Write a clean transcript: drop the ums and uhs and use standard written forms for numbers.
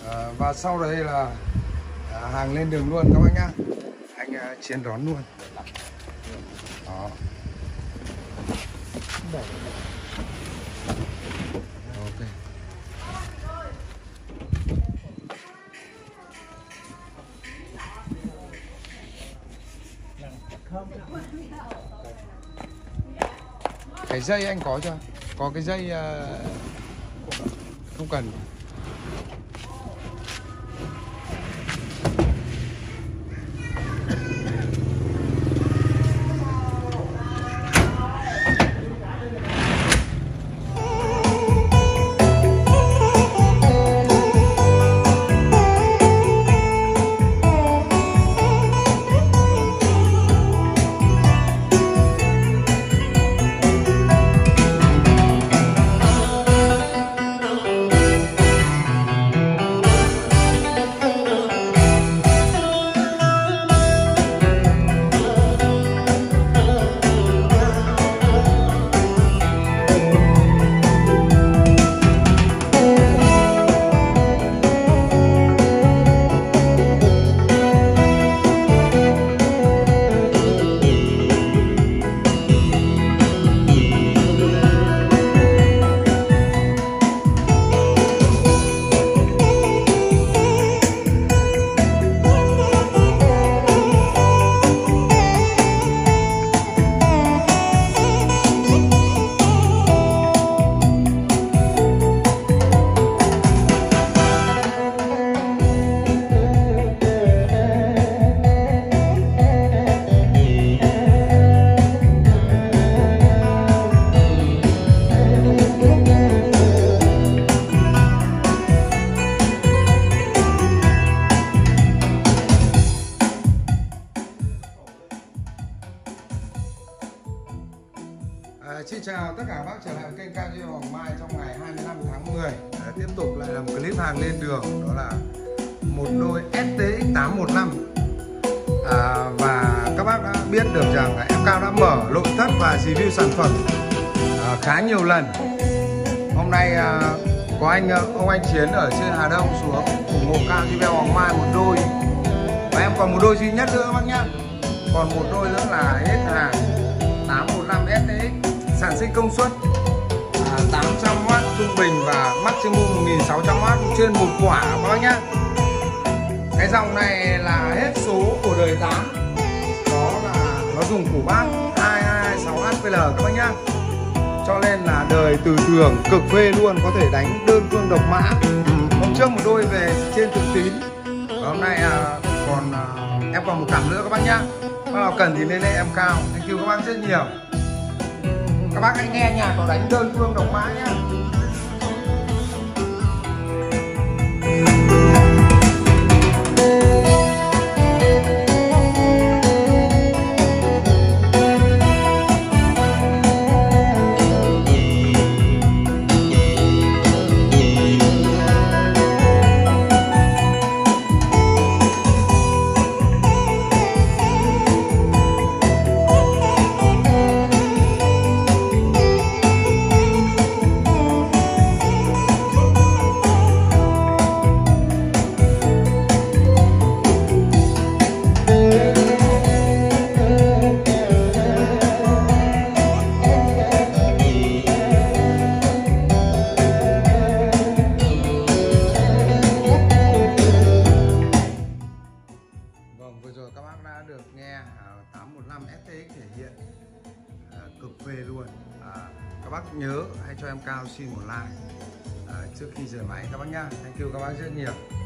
Và sau đấy là hàng lên đường luôn các bác nhá. Anh Chiến đón luôn. Đó. Ok. Cái dây anh có chưa? Có cái dây không cần. Xin chào tất cả các bác trở lại kênh KG Hoàng Mai trong ngày 25 tháng 10. Tiếp tục lại là một clip hàng lên đường, đó là một đôi STX 815. Và các bác đã biết được rằng em Cao đã mở nội thất và review sản phẩm khá nhiều lần. Hôm nay có ông anh Chiến ở trên Hà Đông xuống ủng hộ KG Hoàng Mai một đôi, và em còn một đôi duy nhất nữa các bác nhá. Còn một đôi nữa là hết hàng 815 STX sản sinh công suất 800W trung bình và maximum 1600W trên một quả các bác nhá. Cái dòng này là hết số của đời 8, đó là nó dùng củ bát 226HPL các bác nhá, cho nên là đời từ thường cực phê luôn, có thể đánh đơn phương độc mã. Hôm trước một đôi về trên Thường Tín, và hôm nay em còn một cặp nữa các bác nhá. Bác nào cần thì lên đây em Cao. Thank you các bác rất nhiều. Các bác hãy nghe nhạc có đánh đơn phương độc mã nhá. Vừa rồi các bác đã được nghe 815 STX thể hiện cực phê luôn. Các bác nhớ hãy cho em Cao xin một like trước khi rời máy các bác nhá. Thank you các bác rất nhiều.